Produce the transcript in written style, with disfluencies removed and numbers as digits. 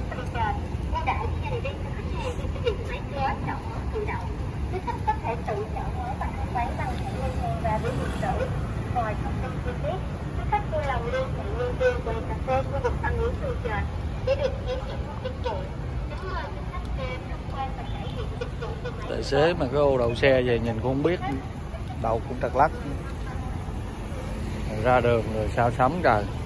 từ trên. Ưu đãi cho nhà đi cho khách hàng khi sử dụng máy kéo chọn món tự động. Quý khách có thể tự chọn món bằng thanh toán bằng thẻ ngân hàng và ví điện tử. Ngoài thông tin chi tiết, quý khách vui lòng liên hệ nhân viên quầy cà phê khu vực ăn uống từ trên để được hướng dẫn dịch vụ. Kính mời quý khách đến tham quan và trải nghiệm dịch vụ của máy. Tài xế mà cái ô đậu xe về nhìn cũng không biết, đầu cũng trật lắc. Ra đường rồi sao sắm trời.